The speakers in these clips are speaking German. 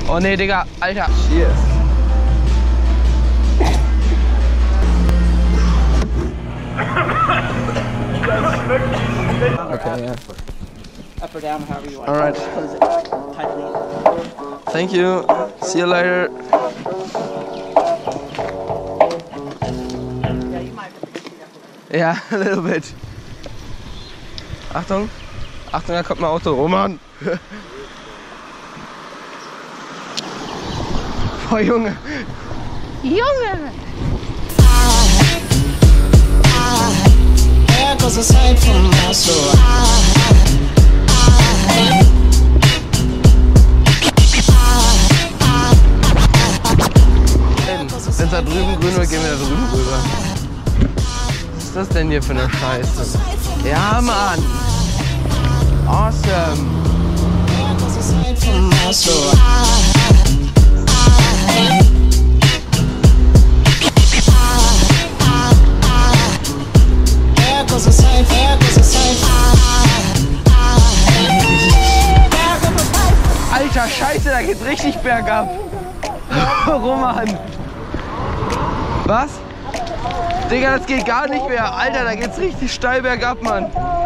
Oh ne, Digga, Alter. Cheers. Okay, yeah. Up or down, however you want. All right. Close it tightly. Thank you. See you later. Yeah, you might have to see that. Ja, a little bit. Achtung. Achtung, da kommt ein Auto. Roman. Boah, Junge. Junge. Wenn es da drüben grün wird, gehen wir da drüben rüber. Was ist das denn hier für eine Scheiße? Ja, Mann. Awesome. Alter, Scheiße, da geht's richtig bergab. Roman. Was? Digga, das geht gar nicht mehr. Alter, da geht's richtig steil bergab, Mann.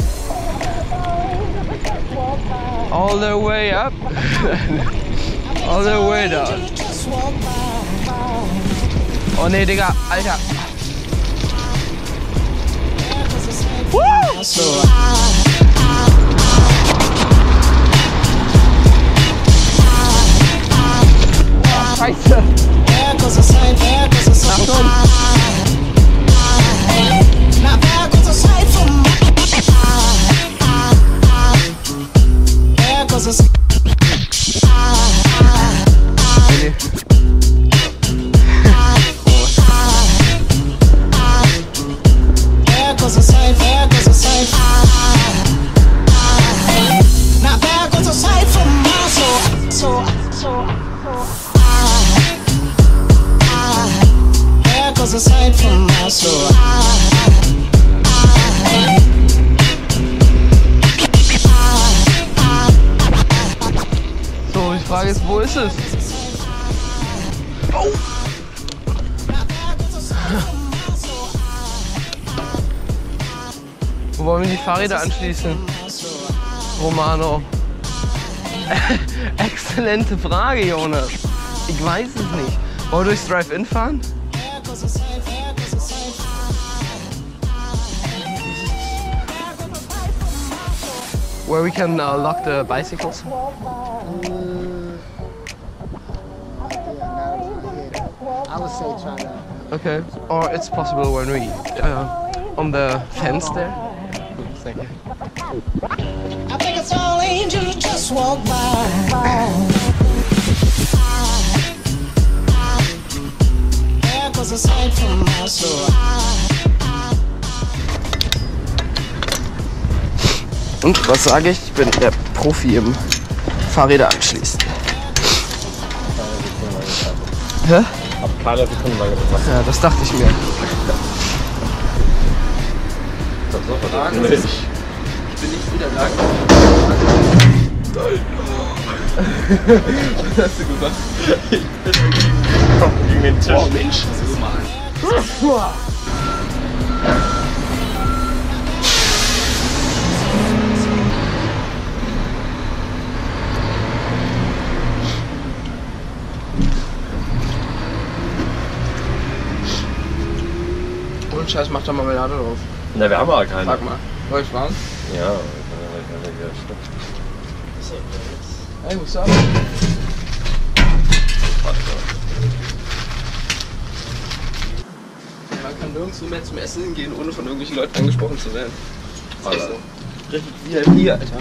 All the way up. All the way down. Oh ne, Digga, Alter. Woo! Scheiße. Achtung. So, die Frage ist, wo ist es? Oh. Wo wollen wir die Fahrräder anschließen? Romano. Exzellente Frage, Jonas. Ich weiß es nicht. Wollen wir durchs Drive-In fahren? Where we can lock the bicycles? I would say try to. Okay. Or it's possible when we on the fence there. Thank you. I think it's all angels just walk by. There goes a sight from my soul. Und was sage ich? Ich bin der Profi im Fahrräder anschließen. Hä? Hab keine Sekunden lang gepasst. Ja, das dachte ich mir. Ich bin nicht wieder da. Was hast du gesagt? bin gegen den Tisch. Oh Mensch, so mal. Und Scheiß, mach doch Marmelade drauf. Na, wir haben aber keine. Sag mal. Soll ich war's? Ja, Ey, what's up? Man kann nirgendwo mehr zum Essen gehen, ohne von irgendwelchen Leuten angesprochen zu werden. Das ist echt so. Richtig VIP, Alter.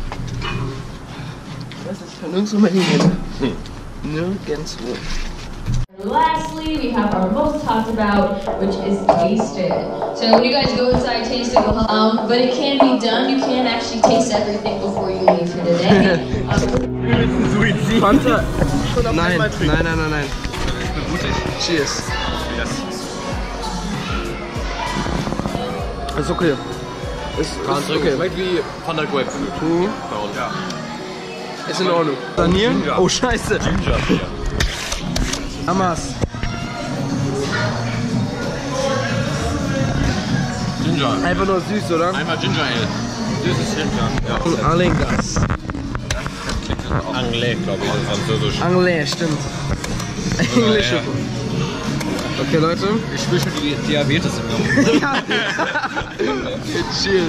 Ich weiß nicht, ich kann nirgendwo mehr hingehen. Nirgendwo. Lastly, we have our most talked about, which is taste it. So when you guys go inside, taste it, go home. But it can be done. You can't actually taste everything before you leave for the day. Suizid. Fanta? Nein, Nein. Ich bin mutig. Cheers. Yes. Ist okay. Ist okay. Schmeckt wie Fanta Grapefruit. Bei uns. Ja. Ist in Ordnung. Sanieren? Ginger. Oh, scheiße. Ginger Beer. Hamas. Ginger. Einfach nur süß, oder? Einmal Ginger Ale. Süßes Ginger. Ja. Arlingas. Anglais, glaube ich, das ist französisch. Anglais, stimmt. Englisch. ja. Okay, Leute. Ich spüre schon die Diabetes im Mund. Ja. Cheers.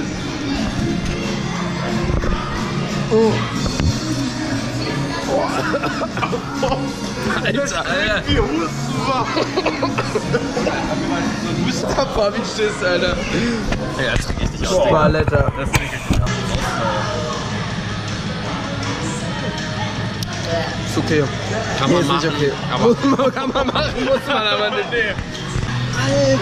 Oh. Alter, Wie Mustafa, wie Schiss, Alter. Ja, das trinke ich nicht aus. Paletta. Das trinke ich nicht aus. Ist okay. Kann man ist machen. nicht okay. Aber Kann man machen, muss man aber nicht. Alter.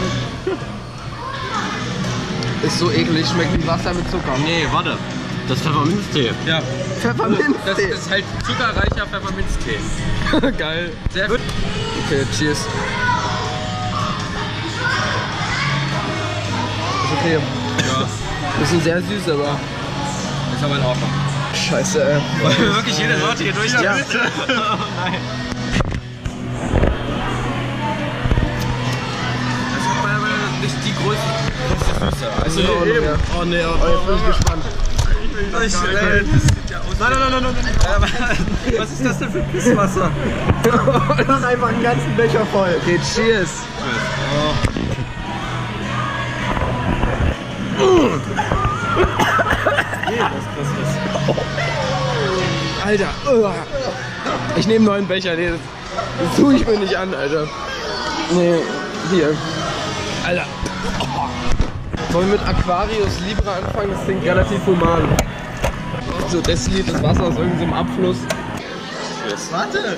Ist so eklig, schmeckt wie Wasser mit Zucker. nee, warte. Das ist Pfefferminztee. Ja. Pfefferminztee. Das ist halt zuckerreicher Pfefferminztee. Geil. Sehr gut. Okay, cheers. Ist okay. Ja. Bisschen sehr süß, aber. Ist aber in Ordnung. Scheiße, ey. Wollen wir wirklich jede Sorte hier durch? Ja. Bitte? Nein. Das ist aber nicht die größte Süße. Also in Ordnung, eben. ja. Oh nee, Oh, jetzt bin ich gespannt. Das sieht ja aus. Nein. Was ist das denn für Pisswasser? Mach einfach einen ganzen Becher voll. Okay, cheers. Alter. Ich nehme einen neuen Becher. Nee, das tue ich mir nicht an, Alter. Nee, hier. Alter. Wollen wir mit Aquarius Libra anfangen? Das klingt relativ human. So Deziliter Wasser aus irgendeinem Abfluss. Warte!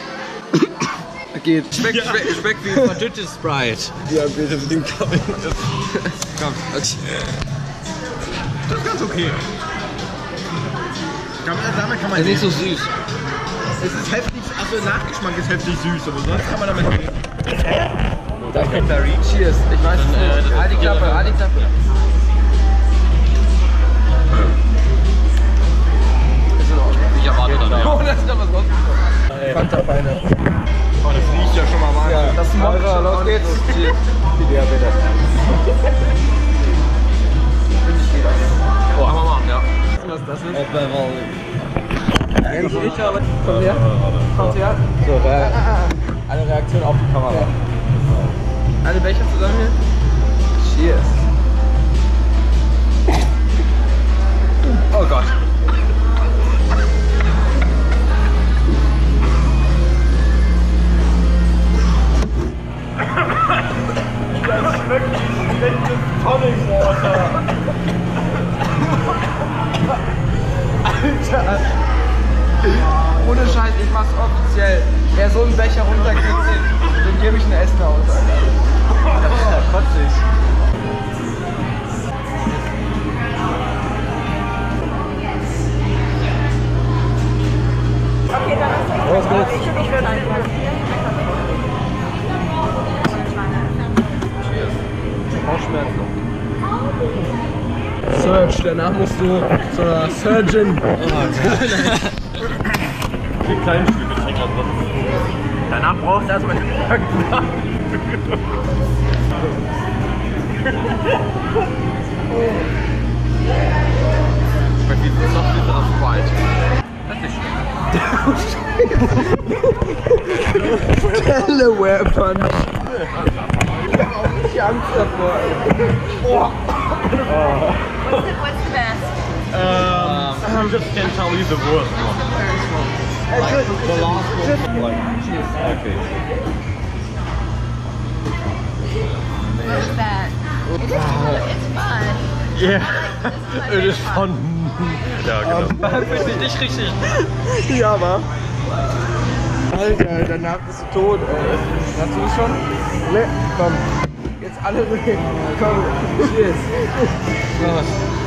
Geht. Schmeckt wie verdünntes Sprite. Ja, bitte mit dem Kaffee. Komm. Okay. Das ist ganz okay. Damit kann man Das ist nicht so süß. Es ist heftig, also der Nachgeschmack ist heftig süß, aber sonst kann man damit leben. Danke, Barry. Cheers. Ich weiß es nicht. Halt die Klappe, halt die Klappe. Ist in Ordnung. Ich erwarte dann, ja. Oh, da ist noch was rausgekommen. Fanta Pineapple. Oh, das riecht ja schon mal wahnsinnig. Ja, das macht schon. Los geht's. Cheers. Ja, bitte. Oh, kann man machen, ja. Was das ist? Ich aber. Kommt her. Kommt her. So, eine Reaktion auf die Kamera. Alle Becher zusammen hier. Cheers. Oh Gott. Das schmeckt wie schlechtes Tonic Water. Alter. Ohne Scheiß, ich mach's offiziell. Wer so einen Becher runterkriegt, dem gebe ich ein Essen aus, Alter. Das ist ja kotzig. Okay, dann ist nicht Los geht's. Ich würde einfach. Bauchschmerzen. Surge, danach musst du zu einer Surgeon. Die kleinen Stücke trinken danach brauchst du erstmal den Magen. Schmeckt wie so noch bitterer Sprite. Das ist nicht schlecht. Delaware Punch. Ich hab auch richtig Angst davor. Oh. What's the best? You just can't tell you the worst one. The last one, like, okay. What is that? It's fun. Yeah, it is fun. Ja, genau. Fühlt sich nicht richtig. Ja, wa? Alter, danach bist du tot, ey. Hast du es schon? Ne, komm. Jetzt alle reden. Komm, cheers. Los.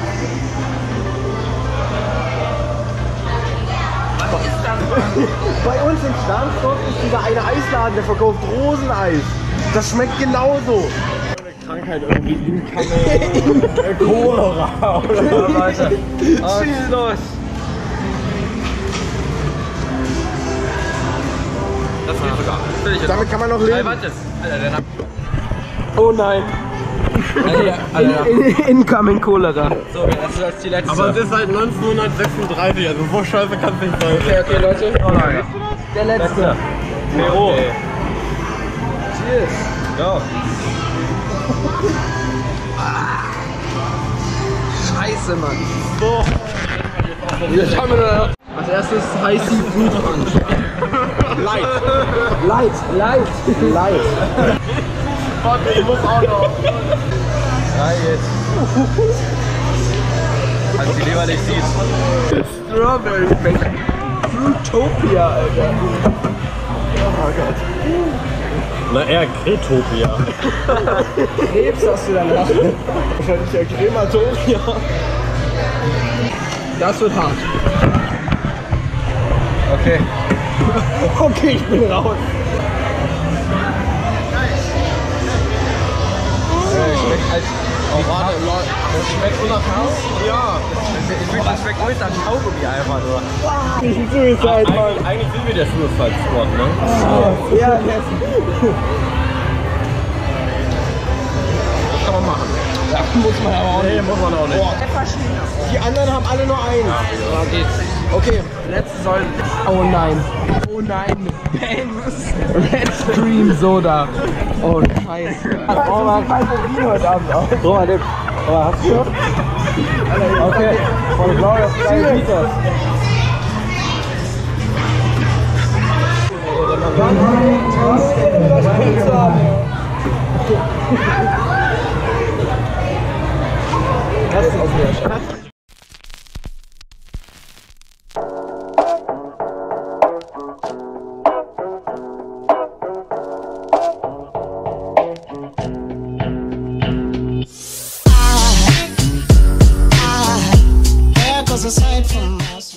Bei uns in Starnsdorf ist dieser eine Eisladen, der verkauft Roseneis. Das schmeckt genauso. Krankheit irgendwie Inkanne, Cholera oder weiter. Schieß los. Das geht sogar. Damit kann man noch leben. Warte. Alter, Oh nein. Incoming Cholera. so, das ist jetzt die letzte. Aber es ist halt 1936, also so scheiße kann es nicht sein. Okay, Leute. oh nein. Der letzte. Mero. Cheers. Ja. Scheiße, Mann. So. Jetzt haben wir noch. Als erstes High Sea Fruit Punch. Light. Light. Warte, ich muss auch noch. Ja, jetzt. Als die Leber nicht sieht. Strawberry Bacon. Fruitopia, Alter. Oh Gott. Na eher Kretopia. Krebs hast du danach. Wahrscheinlich ja Krematopia. Das wird hart. Okay. Okay, ich bin raus. Schmeckt halt. Oh, warte, das schmeckt so nach Haus. Ja. Ich finde, das schmeckt ultra nach Kaugummi einfach nur. Ich bin Suicide, Mann. Eigentlich sind wir der Suicide Squad, ne? Ja, yes. Das kann man machen. Da muss man aber auch Nee, muss man auch nicht. Die anderen haben alle nur einen. Da geht's. Okay. Letzte Säule. Oh nein. Oh nein. Bangs. Red Cream Soda. Oh Scheiße. Oh, man kann Vin heute Abend auch. So, mal den. Aber hast du schon? Okay. Voll blau, das ist geil. Das ist aus der Stadt. There goes a sight from us.